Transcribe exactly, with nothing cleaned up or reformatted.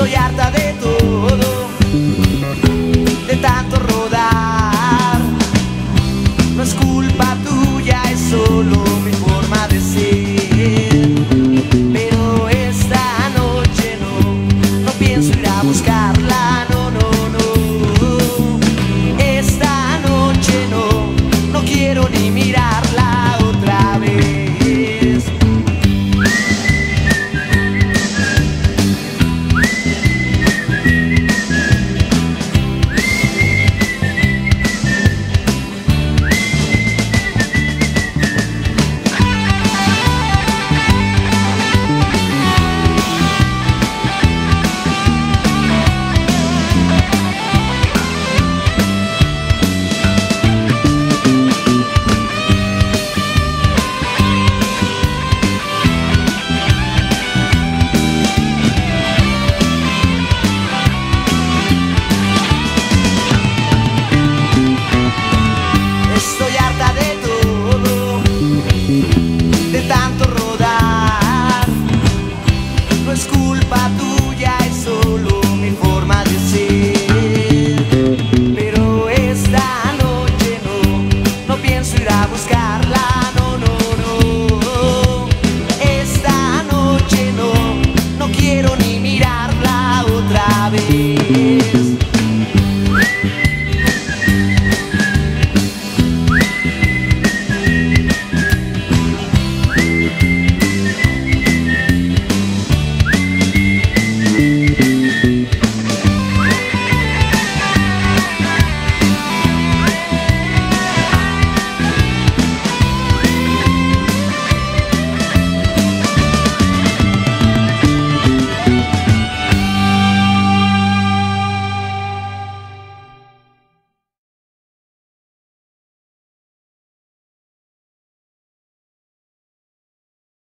Estoy harta de todo, de tanto rodar. No es culpa tuya, es solo mi forma de ser. Pero esta noche no, no pienso ir a buscarla, no, no, no. Esta noche no, no quiero ni mirarla otra vez. De tanto rodar, no es culpa tuya.